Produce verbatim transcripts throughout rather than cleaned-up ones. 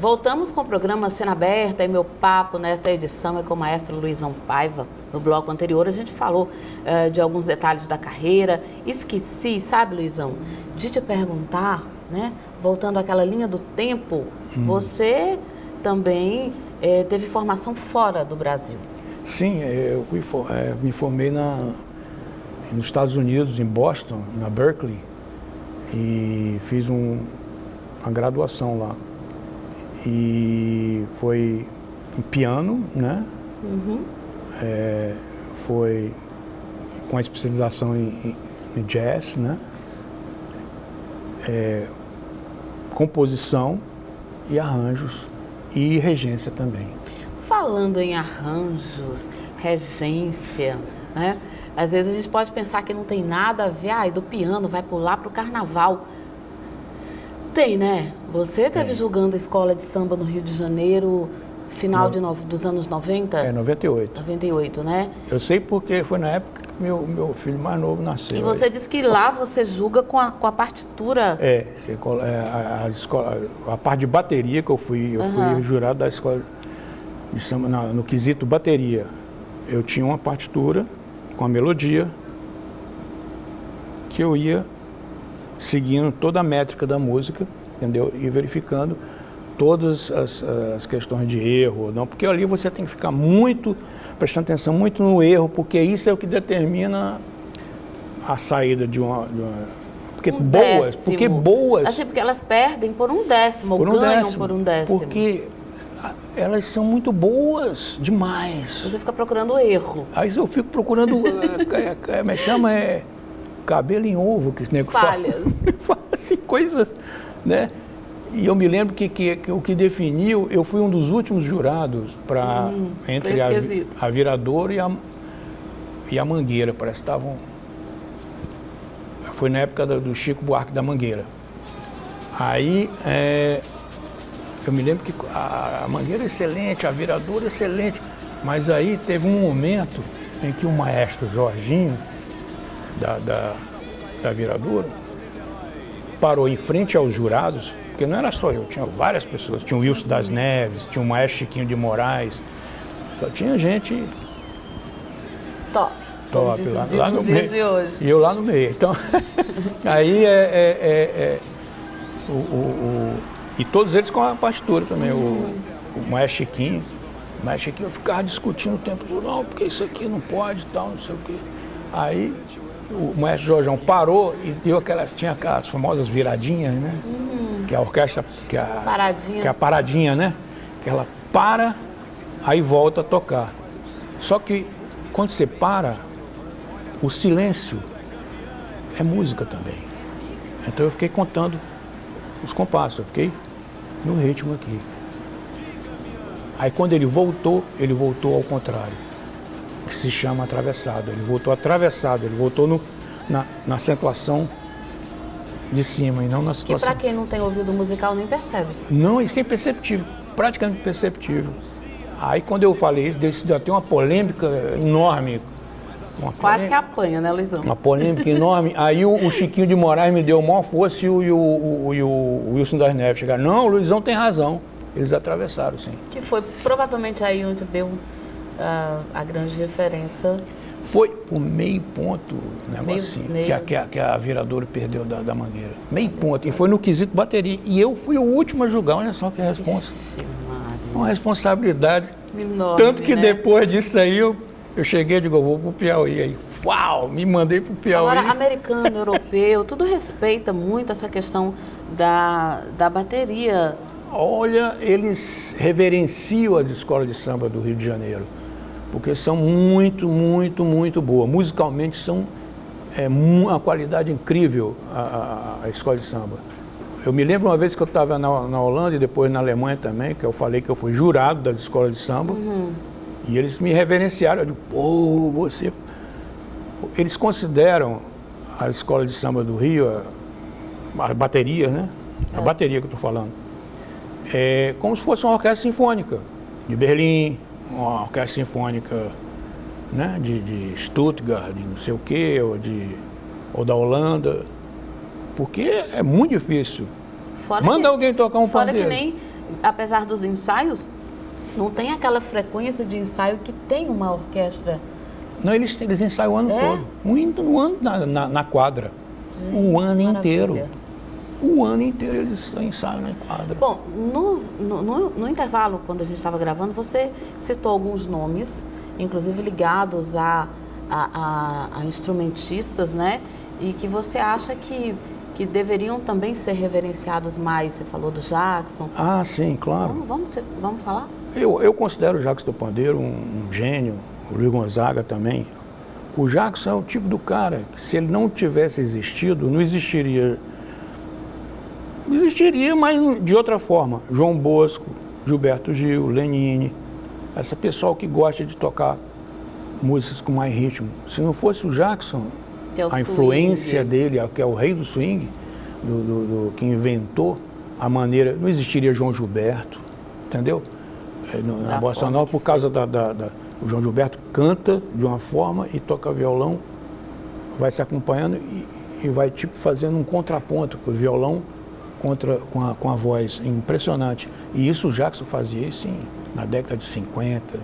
Voltamos com o programa Cena Aberta e meu papo nesta edição é com o maestro Luizão Paiva. No bloco anterior a gente falou uh, de alguns detalhes da carreira. Esqueci, sabe, Luizão, de te perguntar, né? Voltando àquela linha do tempo, hum. você também eh, teve formação fora do Brasil. Sim, eu fui, é, me formei na, nos Estados Unidos, em Boston, na Berkeley, e fiz um, uma graduação lá. E foi em piano, né? Uhum. É, foi com a especialização em, em jazz, né? É, composição e arranjos e regência também. Falando em arranjos, regência, né? Às vezes a gente pode pensar que não tem nada a ver, ah, do piano vai pular para o carnaval. Tem, né? Você esteve é. julgando a escola de samba no Rio de Janeiro, final no... de no... dos anos noventa? É, noventa e oito. noventa e oito, né? Eu sei porque foi na época que meu, meu filho mais novo nasceu. E você aí. disse que lá você julga com a, com a partitura. É, você, é a, a, escola, a parte de bateria que eu fui, eu uhum. fui jurado da escola de samba na, no quesito bateria. Eu tinha uma partitura com a melodia que eu ia seguindo toda a métrica da música, entendeu? E verificando todas as, as questões de erro, não, porque ali você tem que ficar muito, prestando atenção muito no erro, porque isso é o que determina a saída de uma... De uma porque um boas, décimo. porque boas... Assim, porque elas perdem por um décimo, por ou um ganham décimo, por um décimo. Porque elas são muito boas demais. Você fica procurando o erro. Aí eu fico procurando, é, é, me chama é cabelo em ovo, que esse nego fala. Fala assim, coisas, né? E eu me lembro que, que, que o que definiu, eu fui um dos últimos jurados para hum, entre a, a Viradouro e a, e a Mangueira, parece que estavam... Foi na época do, do Chico Buarque da Mangueira. Aí, é, eu me lembro que a, a Mangueira é excelente, a Viradouro é excelente, mas aí teve um momento em que o maestro Jorginho, da, da, da Viradouro, parou em frente aos jurados, porque não era só eu, tinha várias pessoas, tinha o Wilson das Neves, tinha o maestro Chiquinho de Moraes, só tinha gente top, top diz, lá, diz lá no meio, de hoje. E eu lá no meio, então, aí é, é, é, é o, o, o, e todos eles com a partitura também, uhum. o, o maestro Chiquinho, o maestro Chiquinho ficava discutindo o tempo todo, não, porque isso aqui não pode e tal, não sei o quê. Aí o maestro Jorjão parou e deu aquelas, tinha aquelas famosas viradinhas, né? Hum. Que a orquestra, que a paradinha. que a paradinha, né? Que ela para, aí volta a tocar. Só que quando você para, o silêncio é música também. Então eu fiquei contando os compassos, eu fiquei no ritmo aqui. Aí quando ele voltou, ele voltou ao contrário, que se chama atravessado. Ele voltou atravessado, ele voltou no, na, na acentuação de cima e não na situação. Que para quem não tem ouvido musical nem percebe. Não, isso é imperceptível, praticamente imperceptível. Aí quando eu falei isso, deu, deu até uma polêmica enorme. Uma Quase polêmica, que apanha, né, Luizão? Uma polêmica enorme. Aí o, o Chiquinho de Moraes me deu maior força e o, e o, o, e o Wilson das Neves chegaram. Não, o Luizão tem razão. Eles atravessaram, sim. Que foi provavelmente aí onde deu Uh, a grande diferença. Foi por meio ponto, um negocinho, meio, que, a, que, a, que a Viradouro perdeu da, da Mangueira. Meio ponto. E foi no quesito bateria. E eu fui o último a julgar, olha só que responsa. Uma responsabilidade. Enorme, tanto que né? Depois disso aí, eu, eu cheguei e digo, eu vou pro Piauí. Aí, uau, me mandei pro Piauí. Agora, americano, europeu, tudo respeita muito essa questão da, da bateria. Olha, eles reverenciam as escolas de samba do Rio de Janeiro, porque são muito, muito, muito boas. Musicalmente são é, uma qualidade incrível a, a, a escola de samba. Eu me lembro uma vez que eu estava na, na Holanda e depois na Alemanha também, que eu falei que eu fui jurado das escolas de samba, uhum. e eles me reverenciaram. Eu digo, pô, você... Eles consideram a escola de samba do Rio, a, a bateria, né? É. A bateria que eu estou falando, é como se fosse uma orquestra sinfônica de Berlim, uma orquestra sinfônica, né, de, de Stuttgart, de não sei o quê, ou, de, ou da Holanda, porque é muito difícil. Fora Manda que, alguém tocar um fora pandeiro. Que nem apesar dos ensaios, não tem aquela frequência de ensaio que tem uma orquestra. Não, eles, eles ensaiam o ano É? todo. Um, um ano na, na, na quadra. Gente, o ano maravilha. inteiro. O ano inteiro eles ensaiam na quadra. Bom, nos, no, no, no intervalo, quando a gente estava gravando, você citou alguns nomes, inclusive ligados a, a, a, a instrumentistas, né? E que você acha que, que deveriam também ser reverenciados mais. Você falou do Jackson. Ah, sim, claro. Vamos, vamos, vamos falar? Eu, eu considero o Jackson do Pandeiro um, um gênio, o Luiz Gonzaga também. O Jackson é o tipo do cara que, se ele não tivesse existido, não existiria. Existiria, mas de outra forma. João Bosco, Gilberto Gil, Lenine, essa pessoal que gosta de tocar músicas com mais ritmo. Se não fosse o Jackson, Que é o a swing. influência dele, que é o rei do swing, do, do, do, que inventou a maneira, não existiria João Gilberto, entendeu? É, no, na Bossa Nova, por causa da, da, da... O João Gilberto canta de uma forma e toca violão, vai se acompanhando e, e vai tipo fazendo um contraponto com o violão contra, com, a, com a voz. Impressionante. E isso o Jackson fazia isso em, na década de cinquenta,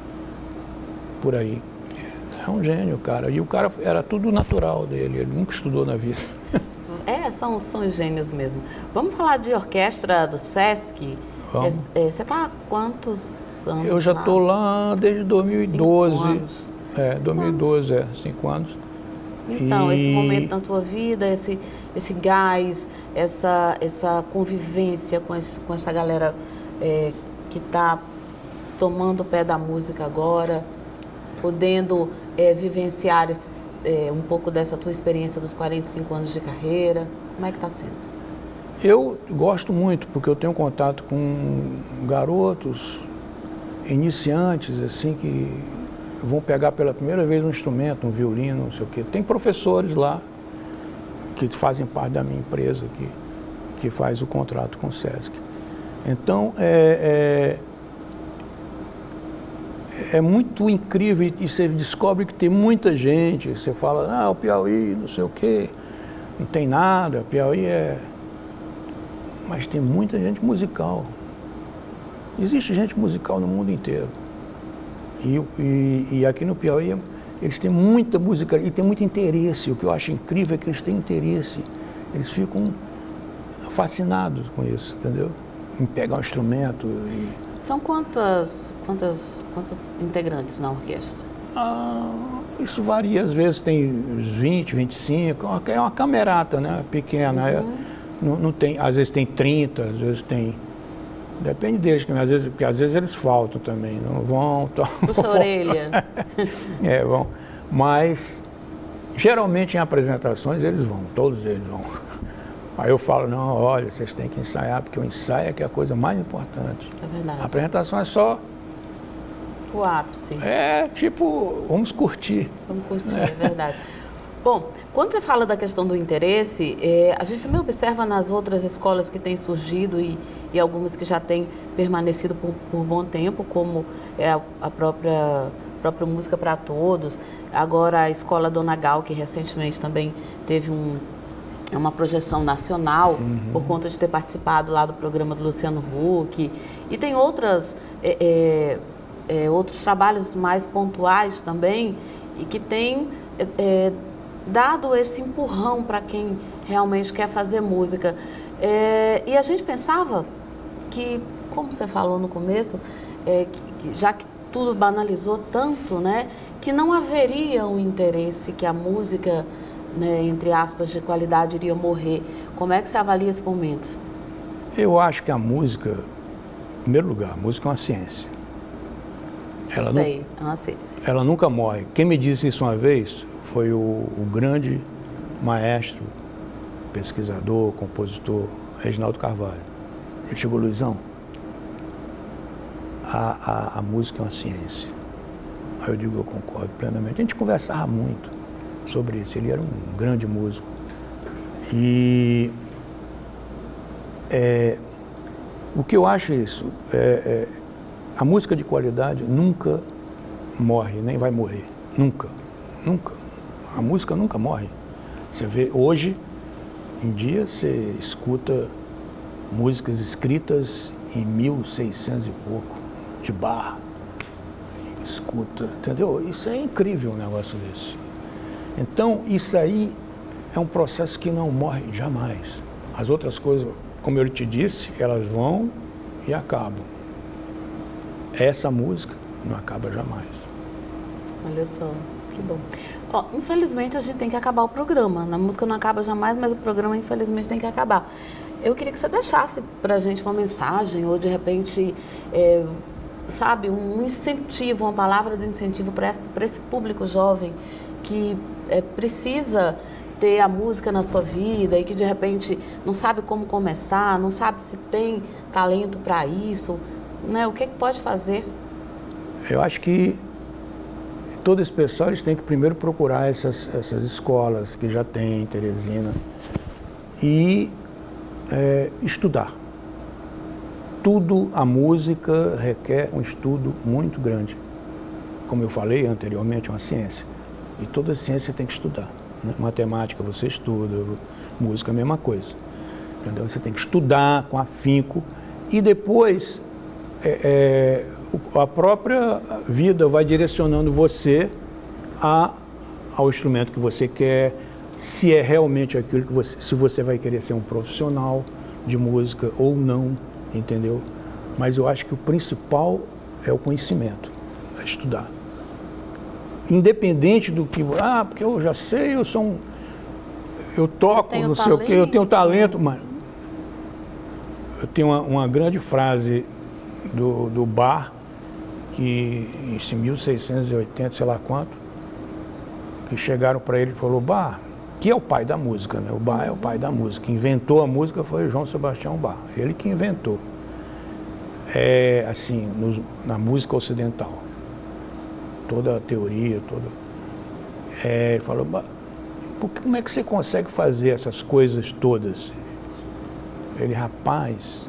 por aí. É um gênio, cara. E o cara era tudo natural dele, ele nunca estudou na vida. É, são, são gênios mesmo. Vamos falar de orquestra do Sesc. Vamos. É, é, você está há quantos anos? Eu já lá? estou lá desde dois mil e doze. Cinco anos. É, dois mil e doze, é, cinco anos. Então, E- esse momento na tua vida, esse, esse gás, essa, essa convivência com, esse, com essa galera é, que está tomando o pé da música agora, podendo é, vivenciar esses, é, um pouco dessa tua experiência dos quarenta e cinco anos de carreira, como é que está sendo? Eu gosto muito, porque eu tenho contato com garotos, iniciantes, assim, que vão pegar pela primeira vez um instrumento, um violino, não sei o quê. Tem professores lá que fazem parte da minha empresa, que, que faz o contrato com o Sesc. Então, é, é, é muito incrível e você descobre que tem muita gente. Você fala, ah, o Piauí, não sei o quê, não tem nada, o Piauí é... Mas tem muita gente musical. Existe gente musical no mundo inteiro. E, e, e aqui no Piauí, eles têm muita música e tem muito interesse. O que eu acho incrível é que eles têm interesse. Eles ficam fascinados com isso, entendeu? Em pegar um instrumento. E... São quantas, quantas, quantos integrantes na orquestra? Ah, isso varia. Às vezes tem uns vinte, vinte e cinco. É uma camerata, né? Pequena. É, não, não tem, às vezes tem trinta, às vezes tem... Depende deles também, às vezes, porque às vezes eles faltam também, não vão... Puxa a orelha. É, vão. Mas, geralmente em apresentações eles vão, todos eles vão. Aí eu falo, não, olha, vocês têm que ensaiar, porque o ensaio é que é a coisa mais importante. É verdade. A apresentação é só... O ápice. É, tipo, vamos curtir. Vamos curtir, é verdade. Bom, quando você fala da questão do interesse, é, a gente também observa nas outras escolas que têm surgido e, e algumas que já têm permanecido por, por bom tempo, como é a, a própria, própria Música para Todos, agora a Escola Dona Gal, que recentemente também teve um, uma projeção nacional, uhum. por conta de ter participado lá do programa do Luciano Huck, e tem outras, é, é, é, outros trabalhos mais pontuais também, e que tem... É, dado esse empurrão para quem realmente quer fazer música. É, e a gente pensava que, como você falou no começo, é, que, que, já que tudo banalizou tanto, né, que não haveria um interesse, que a música, né, entre aspas, de qualidade iria morrer. Como é que você avalia esse momento? Eu acho que a música, em primeiro lugar, a música é uma ciência. Ela, Gostei, nu- é uma ciência. ela nunca morre. Quem me disse isso uma vez foi o, o grande maestro, pesquisador, compositor, Reginaldo Carvalho. Ele chegou, Luizão, a, a, a música é uma ciência. Aí eu digo, eu concordo plenamente. A gente conversava muito sobre isso. Ele era um grande músico. E é, o que eu acho é isso, é, é, a música de qualidade nunca morre, nem vai morrer. Nunca, nunca. A música nunca morre. Você vê, hoje em dia, você escuta músicas escritas em mil e seiscentos e pouco, de Bach, escuta, entendeu? Isso é incrível um negócio desse. Então, isso aí é um processo que não morre jamais. As outras coisas, como eu te disse, elas vão e acabam. Essa música não acaba jamais. Olha só, que bom. Ó, infelizmente, a gente tem que acabar o programa. A música não acaba jamais, mas o programa, infelizmente, tem que acabar. Eu queria que você deixasse pra gente uma mensagem, ou de repente, é, sabe, um incentivo, uma palavra de incentivo para esse, para esse público jovem que é, precisa ter a música na sua vida e que, de repente, não sabe como começar, não sabe se tem talento para isso, né? O que, que pode fazer? Eu acho que todo esse pessoal eles têm que primeiro procurar essas, essas escolas que já tem em Teresina e é, estudar. Tudo, a música requer um estudo muito grande. Como eu falei anteriormente, é uma ciência. E toda ciência tem que estudar. Né? Matemática você estuda, música é a mesma coisa. Entendeu? Você tem que estudar com afinco e depois é, é, a própria vida vai direcionando você a, ao instrumento que você quer, se é realmente aquilo que você, se você vai querer ser um profissional de música ou não, entendeu? Mas eu acho que o principal é o conhecimento, é estudar. Independente do que, ah, porque eu já sei, eu sou um, eu toco, não sei o quê, eu tenho talento, mas eu tenho uma, uma grande frase do, do Bach, que em mil seiscentos e oitenta, sei lá quanto, que chegaram para ele e falou, Bach, que é o pai da música, né? O Bach é o pai da música. Quem inventou a música foi o João Sebastião Bach, ele que inventou. É, assim, no, na música ocidental. Toda a teoria, toda... É, ele falou, como é que você consegue fazer essas coisas todas? Ele, rapaz,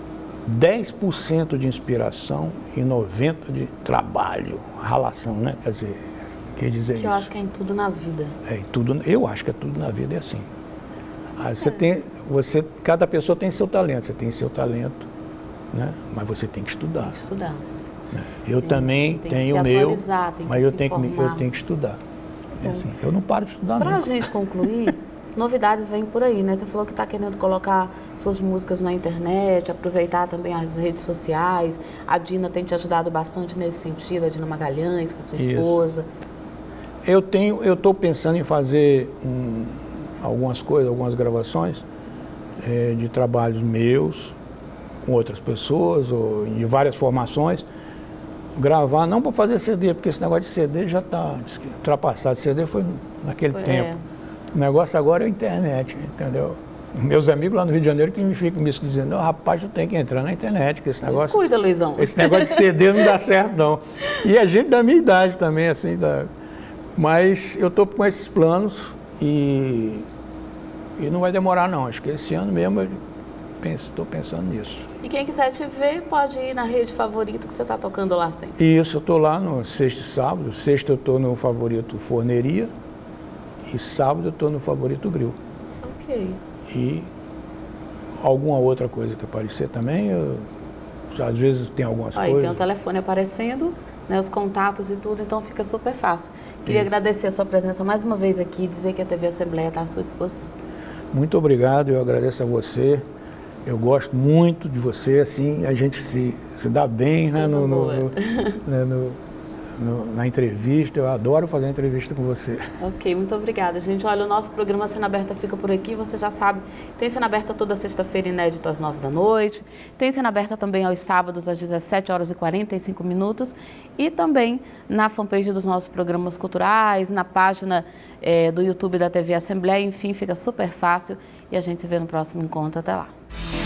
dez por cento de inspiração e noventa por cento de trabalho, ralação, né? Quer dizer, quer dizer que isso. Eu acho que é em tudo na vida. É, em tudo, eu acho que é tudo na vida é assim. Aí você tem, você, cada pessoa tem seu talento, você tem seu talento, né? Mas você tem que estudar. Tem que estudar. Eu tem, também tem tenho o meu, mas eu tenho, que, eu tenho que estudar. É assim, eu não paro de estudar nunca. Para a gente concluir, novidades vêm por aí, né? Você falou que está querendo colocar suas músicas na internet, aproveitar também as redes sociais. A Dina tem te ajudado bastante nesse sentido, a Dina Magalhães, com a sua Isso. esposa. Eu tenho, eu estou pensando em fazer um, algumas coisas, algumas gravações é, de trabalhos meus com outras pessoas, ou em várias formações. Gravar, não para fazer C D, porque esse negócio de C D já está ultrapassado. C D foi naquele foi, tempo. É. O negócio agora é a internet, entendeu? Meus amigos lá no Rio de Janeiro que me ficam me dizendo, oh, rapaz, tu tem que entrar na internet, que esse negócio... Descuida, Luizão. Esse negócio de C D não dá certo, não. E a gente da minha idade também, assim, da... mas eu estou com esses planos e... e não vai demorar, não. Acho que esse ano mesmo eu estou pensando nisso. E quem quiser te ver, pode ir na rede favorita que você está tocando lá sempre. Isso, eu estou lá no sexta e sábado. Sexta eu estou no favorito Forneria e sábado eu estou no favorito Grill. Ok. E alguma outra coisa que aparecer também, eu, às vezes tem algumas Aí, coisas. Tem o telefone aparecendo, né, os contatos e tudo, então fica super fácil. Queria Isso. agradecer a sua presença mais uma vez aqui e dizer que a T V Assembleia está à sua disposição. Muito obrigado, eu agradeço a você. Eu gosto muito de você, assim, a gente se, se dá bem, né, no, no, no, né, no, no, na entrevista. Eu adoro fazer entrevista com você. Ok, muito obrigada, gente. Olha, o nosso programa Cena Aberta fica por aqui, você já sabe, tem Cena Aberta toda sexta-feira, inédito às nove da noite. Tem Cena Aberta também aos sábados, às dezessete horas e quarenta e cinco minutos. E também na fanpage dos nossos programas culturais, na página é, do YouTube da T V Assembleia. Enfim, fica super fácil e a gente se vê no próximo encontro. Até lá.